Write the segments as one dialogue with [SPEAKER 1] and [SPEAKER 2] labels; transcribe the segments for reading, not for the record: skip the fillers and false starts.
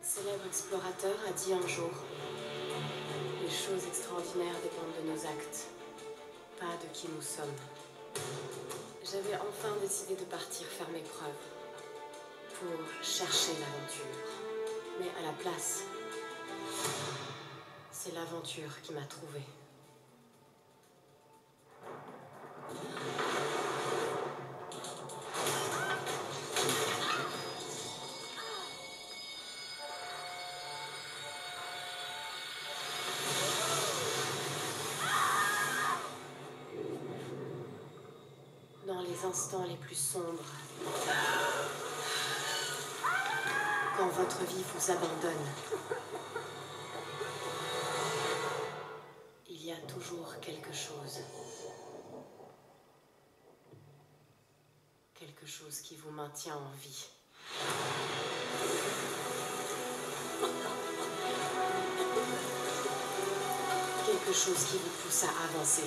[SPEAKER 1] célèbre explorateur a dit un jour: les choses extraordinaires dépendent de nos actes, pas de qui nous sommes. J'avais enfin décidé de partir faire mes preuves, pour chercher l'aventure. Mais à la place, c'est l'aventure qui m'a trouvée. Dans les instants les plus sombres, quand votre vie vous abandonne, il y a toujours quelque chose. Quelque chose qui vous maintient en vie. Quelque chose qui vous pousse à avancer.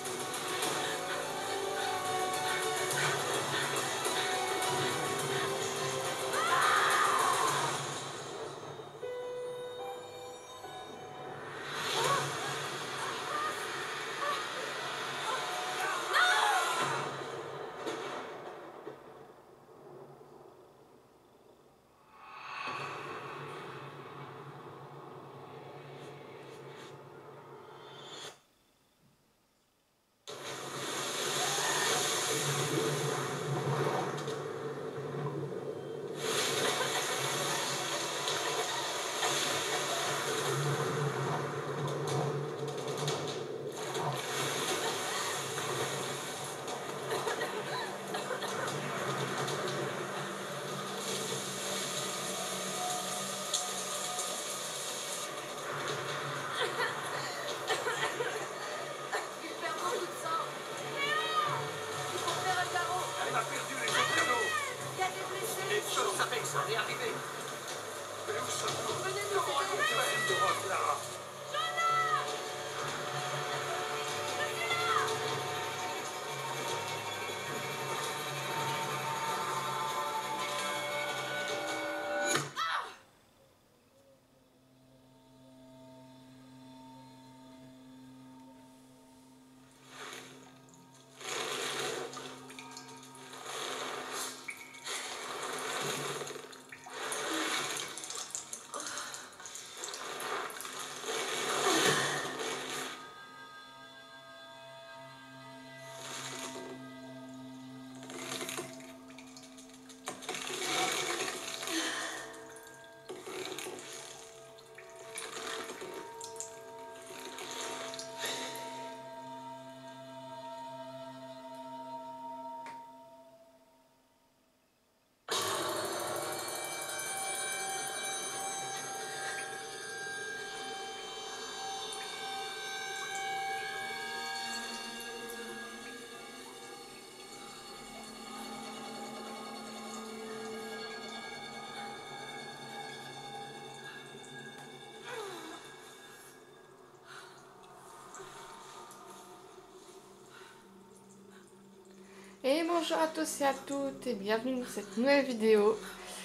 [SPEAKER 2] Et bonjour à tous et à toutes et bienvenue dans cette nouvelle vidéo.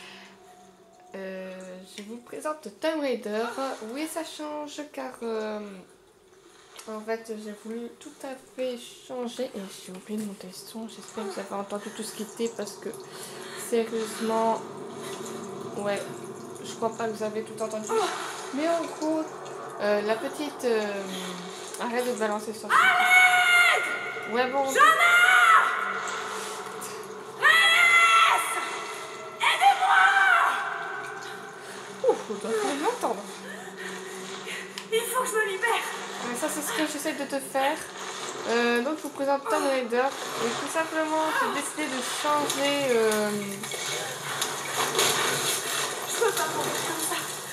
[SPEAKER 2] Je vous présente Tomb Raider. Oui, ça change car en fait j'ai voulu tout à fait changer et j'ai oublié de monter le son. J'espère que vous avez entendu tout ce qui était parce que sérieusement, ouais, je crois pas que vous avez tout entendu. Mais en gros, la petite... arrête de balancer sur... Ouais bon... On doit pas l'entendre.
[SPEAKER 3] Il faut que je me libère.
[SPEAKER 2] Ça c'est ce que j'essaie de te faire. Donc je vous présente Tomb Raider. Et tout simplement j'ai décidé de changer.
[SPEAKER 3] Je peux pas mourir comme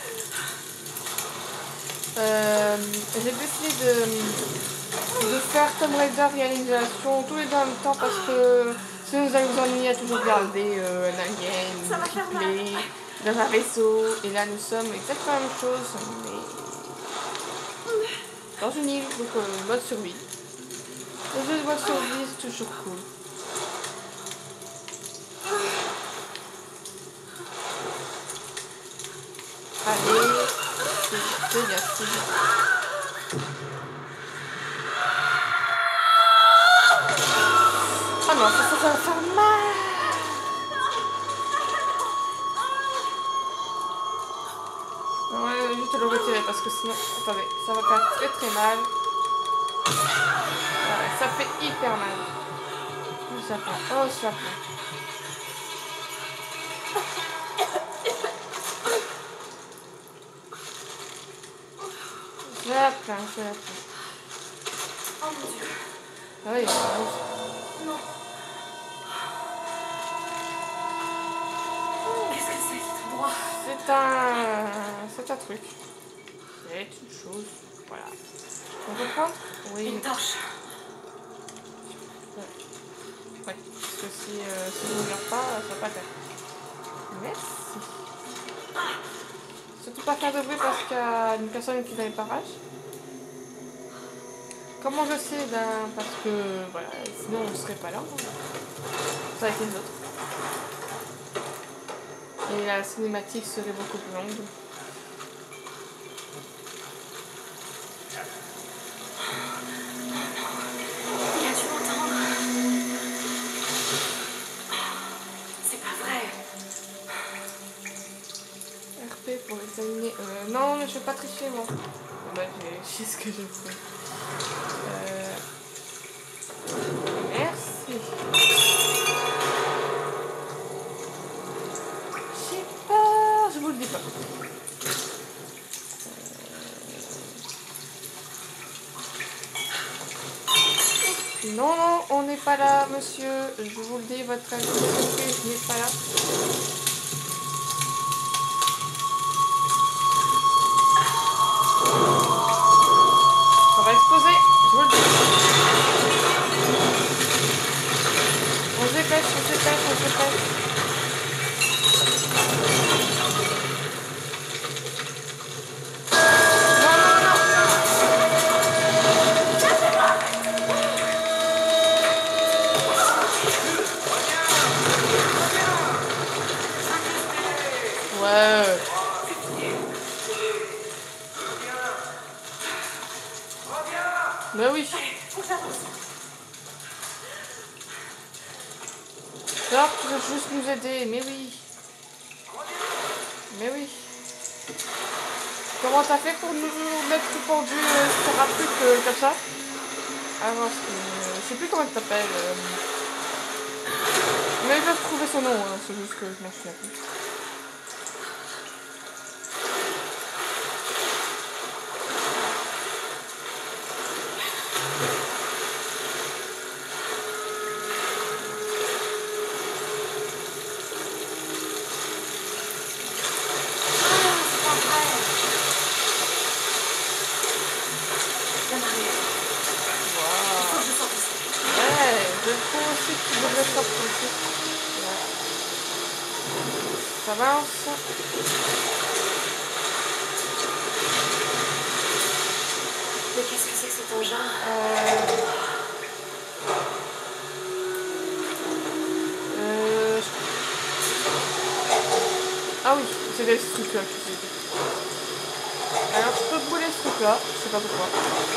[SPEAKER 3] ça.
[SPEAKER 2] J'ai décidé de faire Tomb Raider réalisation tous les deux en même temps parce que sinon vous allez vous ennuyer à toujours regarder un alien,
[SPEAKER 3] Ça va faire mal.
[SPEAKER 2] play dans un vaisseau. Et là nous sommes exactement la même chose mais dans une île, donc mode survie. Le jeu de mode survie c'est toujours cool. Allez, c'est bien, c'est bien. Oh non, ça va faire mal. Ouais, je vais te le retirer parce que sinon, attendez, ça va faire très très mal. Ouais, ça fait hyper mal. Oh, ça plaint. Oh, ça plaint. Ça plaint, ça plaint.
[SPEAKER 3] Oh mon Dieu.
[SPEAKER 2] Ah oui,
[SPEAKER 3] Non. Qu'est-ce que c'est cet endroit?
[SPEAKER 2] c'est un truc. C'est une chose. Voilà. On peut prendre? Oui.
[SPEAKER 3] Une torche.
[SPEAKER 2] Ouais. Parce que si je ne regarde pas, ça va pas faire. Merci. Surtout pas faire de bruit parce qu'il y a une personne qui est dans les parages. Comment je sais? Ben, parce que voilà, sinon on ne serait pas là. Ça avec les autres. Et la cinématique serait beaucoup plus longue.
[SPEAKER 3] Il a dû m'entendre. C'est pas vrai.
[SPEAKER 2] RP pour examiner. Non, mais je vais pas tricher moi. Bah, j'ai ce que je fais. Merci. J'ai peur, je vous le dis pas. Non, non, on n'est pas là, monsieur. Je vous le dis, votre avis, je n'ai pas là. Ça va exploser, je vous le dis. On se dépêche, on se dépêche, on se dépêche. Ouais. Bah oui. Alors, tu veux juste nous aider, mais oui. Mais oui. Comment t'as fait pour nous mettre tout pendu sur un truc comme ça? Ah non, je sais plus comment elle t'appelle. Mais je vais retrouver son nom, hein, c'est juste que je m'en souviens plus. Je trouve aussi que tu devrais sortir ici. Ça avance.
[SPEAKER 3] Mais qu'est-ce que c'est que cet engin?
[SPEAKER 2] Ah oui, c'est ce truc-là qui s'est. Alors je peux brûler ce truc-là, je sais pas pourquoi.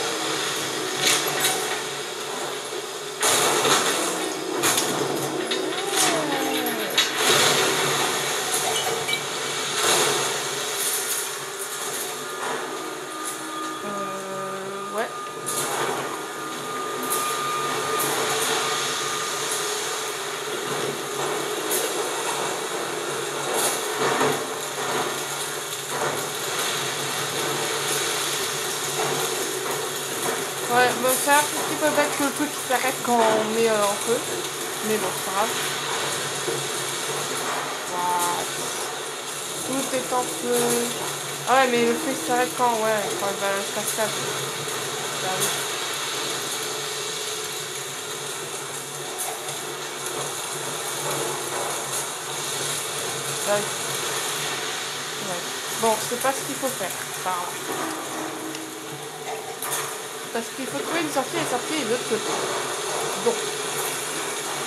[SPEAKER 2] Ouais. Ouais, bon, c'est un petit peu bête que le truc s'arrête quand on met en feu. Mais bon, c'est pas grave. Wow. Tout est en feu. Ah ouais, mais le feu s'arrête quand? Ouais, quand il va se casser. Bah oui. Bah oui. Ouais. Bon, c'est pas ce qu'il faut faire. Enfin, parce qu'il faut trouver une sortie et sortir de l'autre côté. Donc.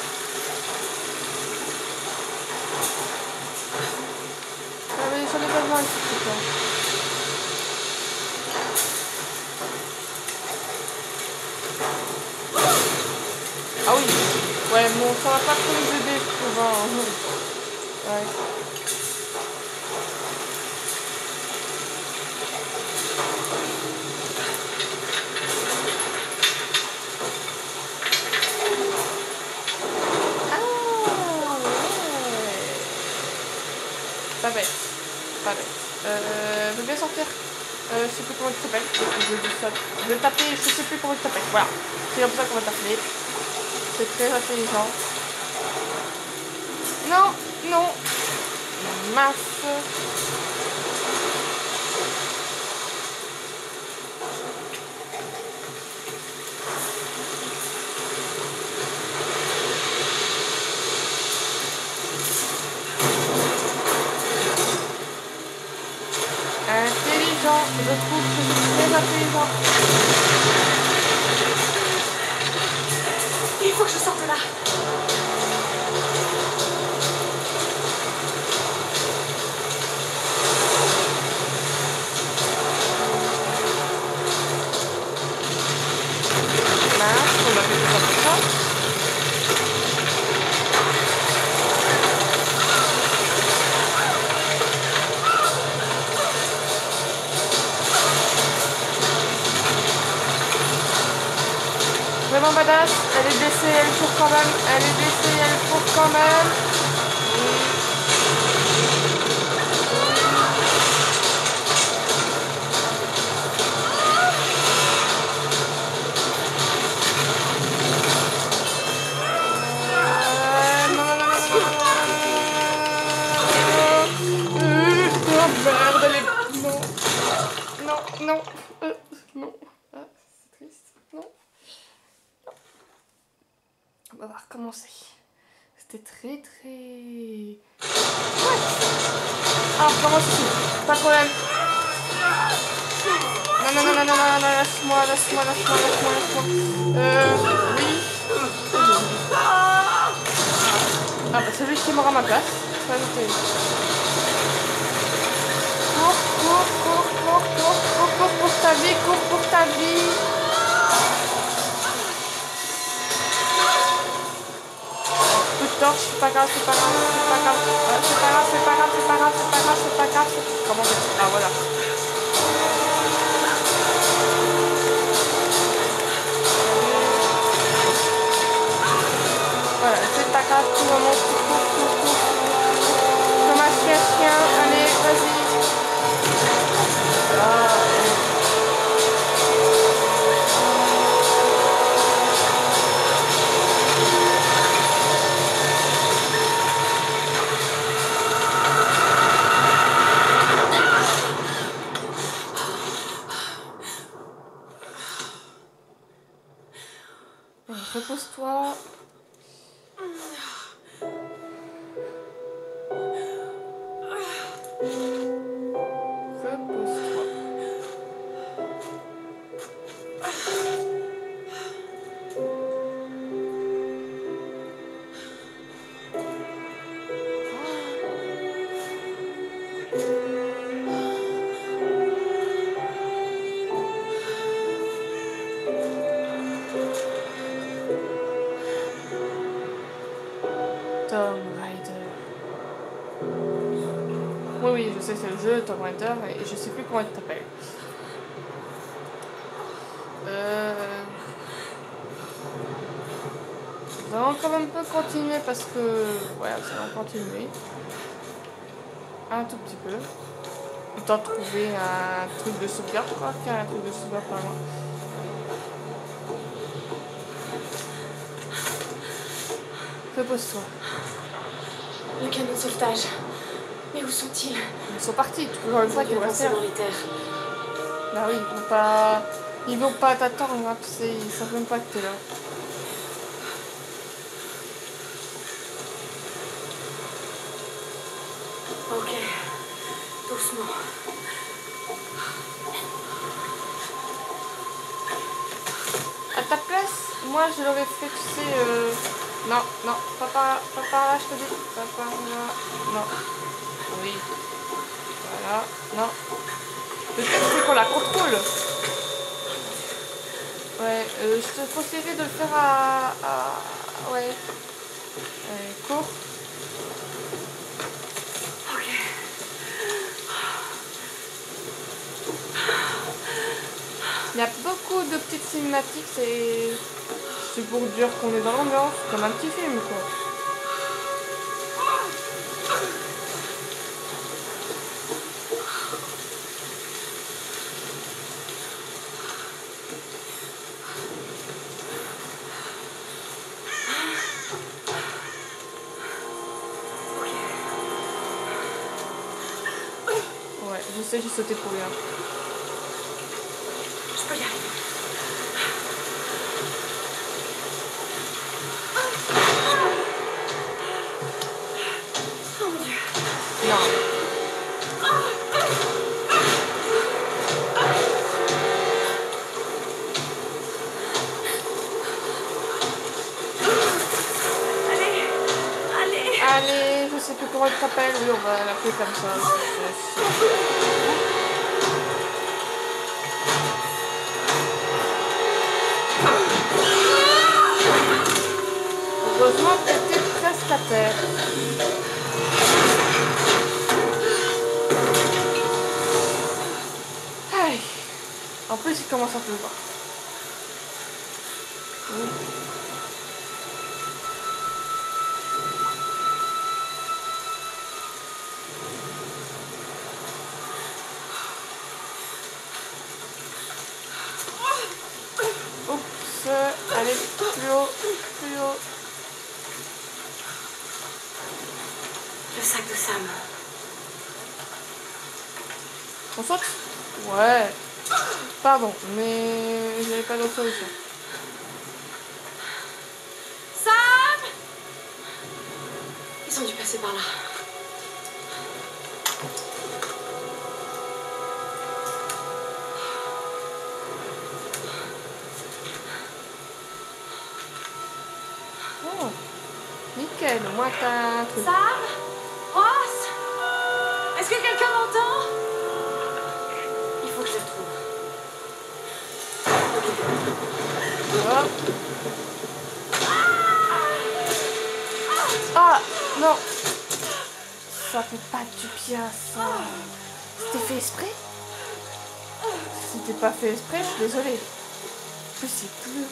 [SPEAKER 2] Ah mais j'en ai pas besoin vraiment un petit peu. Ah oui. Ouais, bon, ça va pas trop nous aider, je trouve. Hein. Ouais. Pas bête. Pas bête. Je veux bien sortir. Je sais plus comment il s'appelle. Je vais taper, je sais plus comment il s'appelle. Voilà. C'est comme ça qu'on va t'appeler. C'est très intelligent. Non, non. Mince. Intelligent, je trouve que c'est très intelligent.
[SPEAKER 3] Il faut que je sorte de là.
[SPEAKER 2] Mince, on a fait tout ça pour ça. Vraiment badass, elle est blessée, elle court quand même, elle est blessée, elle court quand même. Oh merde, elle est... Non, non, non, non, ah, c'est triste, non. On va recommencer. C'était très très... Ouais. Ah, on recommence ici. Pas de problème. Non, non, non, non, non, non, non, laisse-moi, laisse-moi, laisse-moi, laisse-moi, laisse-moi. Oui. Ah, bah celui qui est mort à ma place. Ça, c'était... Cours, cours, cours, cours, cours, cours, cours pour ta vie, cours pour ta vie. C'est pas grave, c'est pas grave, c'est pas grave, c'est pas grave, c'est pas grave, c'est pas grave, c'est pas grave, c'est pas grave, comment c'est... Ah voilà. Voilà, c'est pas grave, tout le monde, cours. Comme un chien, allez, vas-y. Repose-toi. Repose-toi. Tomb Raider. Oui, je sais, c'est le jeu Tomb Raider et je sais plus comment il t'appelle. Nous allons quand même pas continuer parce que... Ouais, ça va continuer. Un tout petit peu. Le temps de trouver un truc de sauvegarde, je crois qu'il y a un truc de sauvegarde par loin. Repose-toi.
[SPEAKER 3] Le canot de sauvetage. Mais où sont-ils?
[SPEAKER 2] Ils sont partis, toujours une fois qu'ils vont rester.
[SPEAKER 3] Dans les terres.
[SPEAKER 2] Bah oui, ils vont pas... Ils vont pas t'attendre, hein, tu sais, ils savent même pas que t'es là.
[SPEAKER 3] Ok. Doucement.
[SPEAKER 2] À ta place, moi je l'aurais fait, tu sais, non, non, pas par là, je te dis. Pas par là, non. Oui. Voilà, non. Le truc c'est qu'on la contrôle. Ouais, je te conseillerais de le faire ouais. Court.
[SPEAKER 3] Ok.
[SPEAKER 2] Il y a beaucoup de petites cinématiques, c'est pour dire qu'on est dans l'ambiance, comme un petit film quoi. Ouais, je sais, j'ai sauté pour rien.
[SPEAKER 3] Je peux y arriver. Oh mon Dieu.
[SPEAKER 2] Non. Allez, je sais plus comment elle s'appelle, oui, on va l'appeler comme ça. Heureusement que t'étais presque à terre. Aïe. En plus, il commence à pleuvoir. Oui. Oups, allez, plus haut, plus haut.
[SPEAKER 3] Le sac de Sam.
[SPEAKER 2] On saute? Ouais. Pardon, mais j'avais pas d'autre solution.
[SPEAKER 3] Sam! Ils ont dû passer par là.
[SPEAKER 2] Oh, nickel, au moins t'as un truc.
[SPEAKER 3] Sam? Ross? Est-ce que quelqu'un m'entend? Il faut que je les retrouve.
[SPEAKER 2] Hop. Ah, non. Ça fait pas du bien, ça. C'était fait exprès? Si c'était pas fait exprès, je suis désolée. En plus, c'est plus.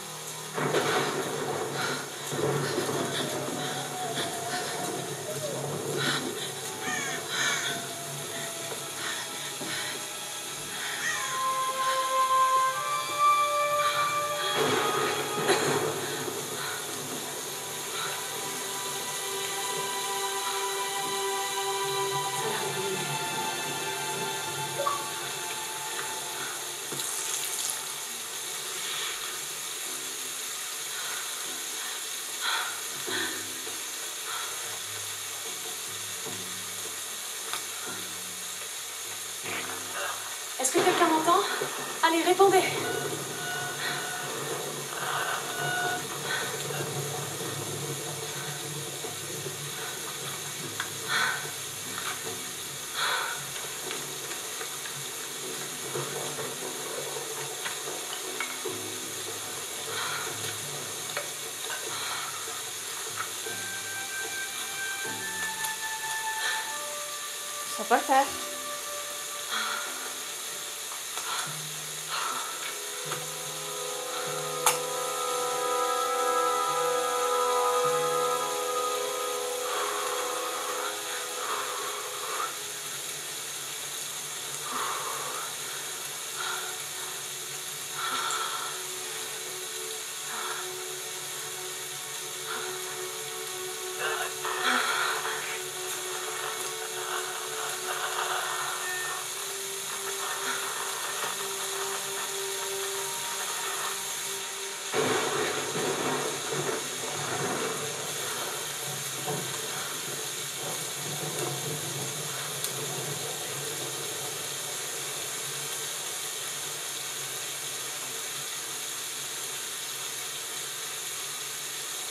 [SPEAKER 3] Est-ce que quelqu'un m'entend? Allez, répondez.
[SPEAKER 2] Ça peut le faire.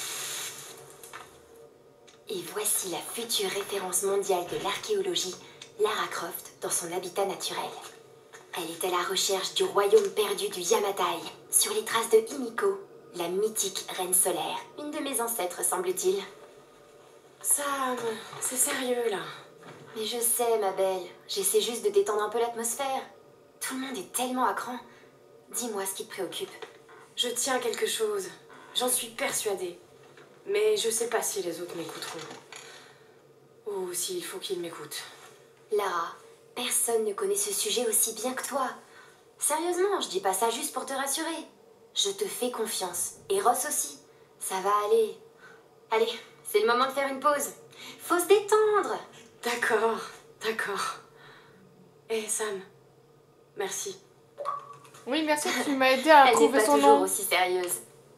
[SPEAKER 4] Et voici la future référence mondiale de l'archéologie Lara Croft dans son habitat naturel. Elle est à la recherche du royaume perdu du Yamatai, sur les traces de Himiko, la mythique reine solaire, une de mes ancêtres semble-t-il.
[SPEAKER 1] Sam, c'est sérieux là.
[SPEAKER 4] Mais je sais, ma belle, j'essaie juste de détendre un peu l'atmosphère. Tout le monde est tellement à cran. Dis-moi ce qui te préoccupe.
[SPEAKER 1] Je tiens quelque chose. J'en suis persuadée. Mais je sais pas si les autres m'écouteront. Ou s'il faut qu'ils m'écoutent.
[SPEAKER 4] Lara, personne ne connaît ce sujet aussi bien que toi. Sérieusement, je dis pas ça juste pour te rassurer. Je te fais confiance. Et Ross aussi. Ça va aller. Allez, c'est le moment de faire une pause. Faut se détendre.
[SPEAKER 1] D'accord, d'accord. Eh Sam, merci.
[SPEAKER 2] Oui, merci, tu m'as aidé à
[SPEAKER 4] Elle n'est
[SPEAKER 2] trouver
[SPEAKER 4] pas
[SPEAKER 2] son
[SPEAKER 4] toujours
[SPEAKER 2] nom.
[SPEAKER 4] aussi sérieuse.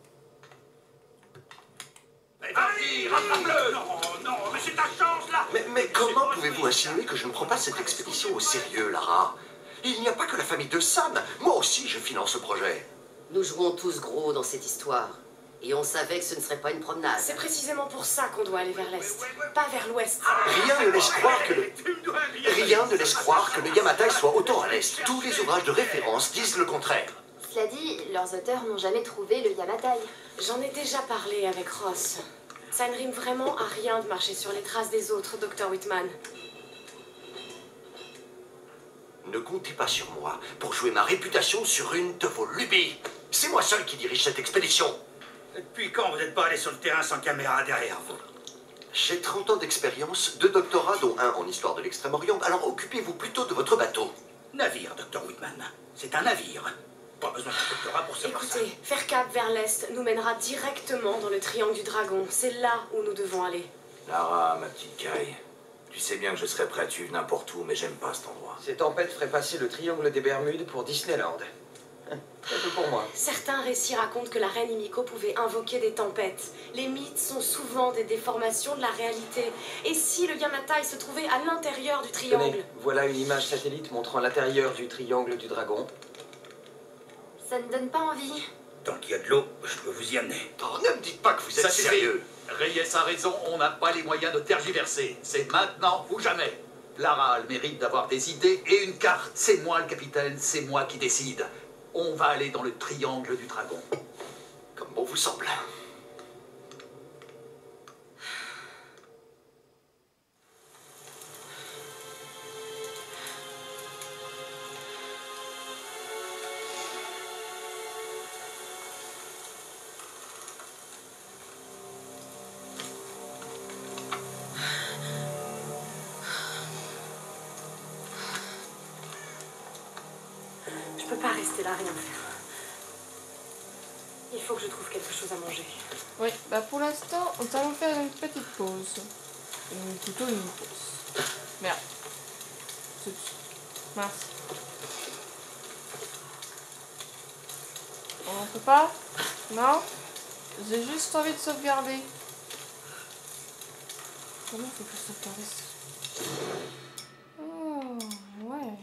[SPEAKER 5] Vas-y, rattrape-le! Non, non, mais c'est ta chance, là!
[SPEAKER 6] Mais comment pouvez-vous insinuer que je ne prends pas cette expédition au sérieux, Lara? Il n'y a pas que la famille de Sam. Moi aussi, je finance ce projet.
[SPEAKER 7] Nous jouons tous gros dans cette histoire. Et on savait que ce ne serait pas une promenade.
[SPEAKER 1] C'est précisément pour ça qu'on doit aller vers l'est, pas vers l'ouest.
[SPEAKER 6] Rien ne laisse croire que le...
[SPEAKER 5] Tu dois rien
[SPEAKER 6] Rien ne laisse croire que le Yamatai soit autant à l'est. Tous les ouvrages de référence disent le contraire.
[SPEAKER 4] Cela dit, leurs auteurs n'ont jamais trouvé le Yamatai.
[SPEAKER 1] J'en ai déjà parlé avec Ross. Ça ne rime vraiment à rien de marcher sur les traces des autres, Dr. Whitman.
[SPEAKER 6] Ne comptez pas sur moi pour jouer ma réputation sur une de vos lubies. C'est moi seul qui dirige cette expédition.
[SPEAKER 5] Depuis quand vous n'êtes pas allé sur le terrain sans caméra derrière vous?
[SPEAKER 6] J'ai 30 ans d'expérience, 2 doctorats, dont un en histoire de l'Extrême-Orient, alors occupez-vous plutôt de votre bateau.
[SPEAKER 5] Navire, Dr. Whitman. C'est un navire. Pas besoin d'un doctorat pour savoir ça.
[SPEAKER 1] Écoutez, faire cap vers l'est nous mènera directement dans le triangle du dragon. C'est là où nous devons aller.
[SPEAKER 8] Lara, ma petite Kai, tu sais bien que je serais prêt à te suivre n'importe où, mais j'aime pas cet endroit.
[SPEAKER 9] Ces tempêtes feraient passer le triangle des Bermudes pour Disneyland. C'est tout pour moi.
[SPEAKER 1] Certains récits racontent que la reine Himiko pouvait invoquer des tempêtes. Les mythes sont souvent des déformations de la réalité. Et si le Yamatai se trouvait à l'intérieur du triangle?
[SPEAKER 9] Tenez, voilà une image satellite montrant l'intérieur du triangle du dragon.
[SPEAKER 4] Ça ne donne pas envie.
[SPEAKER 5] Tant qu'il y a de l'eau, je peux vous y amener.
[SPEAKER 6] Oh, ne me dites pas que vous êtes
[SPEAKER 10] Ça suffit.
[SPEAKER 6] sérieux.
[SPEAKER 10] Reyes a raison, on n'a pas les moyens de tergiverser. C'est maintenant ou jamais. Lara a le mérite d'avoir des idées et une carte. C'est moi le capitaine, c'est moi qui décide. On va aller dans le triangle du dragon.
[SPEAKER 6] Comme bon vous semble.
[SPEAKER 1] Je peux pas rester là, rien faire. Il faut que je trouve quelque chose à manger.
[SPEAKER 2] Oui, bah pour l'instant, nous allons faire une petite pause. Plutôt une pause. Merde. Zut. Mince. On peut pas? Non? J'ai juste envie de sauvegarder. Comment faut que je sauvegarde ça? Oh, ouais.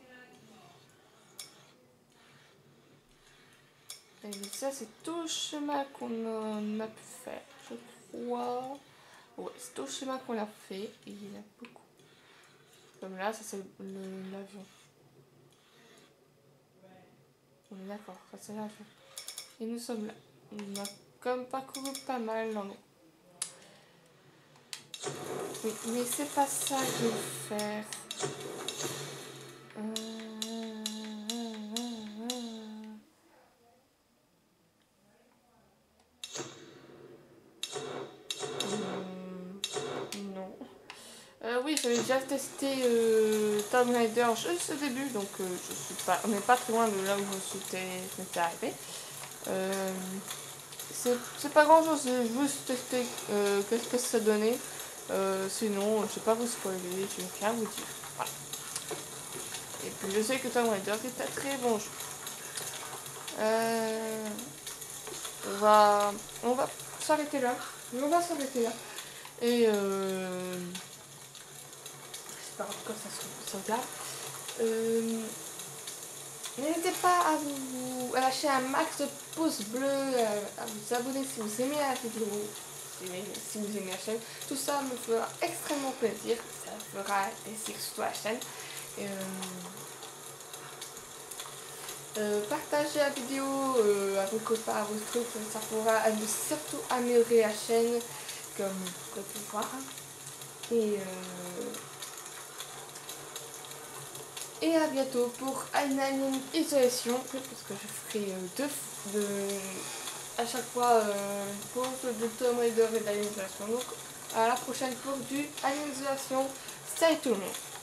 [SPEAKER 2] Et ça, c'est tout le chemin qu'on a pu faire, je crois. Ouais, c'est tout le chemin qu'on a fait. Et il y en a beaucoup. Comme là, ça c'est l'avion. On est d'accord, ça c'est l'avion. Et nous sommes là. On a comme parcouru pas mal l'endroit. Oui, mais c'est pas ça que je veux faire. Non. Oui, j'avais déjà testé Tomb Raider juste au début, donc je suis pas, on n'est pas très loin de là où je m'étais arrivé. C'est pas grand chose, j'ai juste testé qu'est-ce que ça donnait. Sinon, je vais pas vous spoiler, je vais rien vous dire. Voilà. Et puis je sais que Tomb Raider est un très bon jeu. On va s'arrêter là. On va s'arrêter là. Et j'espère que ça se sauvegarde. N'hésitez pas à lâcher un max de pouces bleus, à vous abonner si vous aimez la vidéo. si vous aimez la chaîne. Tout ça me fera extrêmement plaisir. Ça fera plaisir sur la chaîne. Partagez la vidéo à vos copains, à vos trucs, ça pourra surtout améliorer la chaîne, comme vous pouvez voir. Et à bientôt pour Alien Isolation, parce que je ferai à chaque fois une pause de Tomb Raider et d'Alien Isolation. Donc à la prochaine pour du Alien Isolation. Salut tout le monde!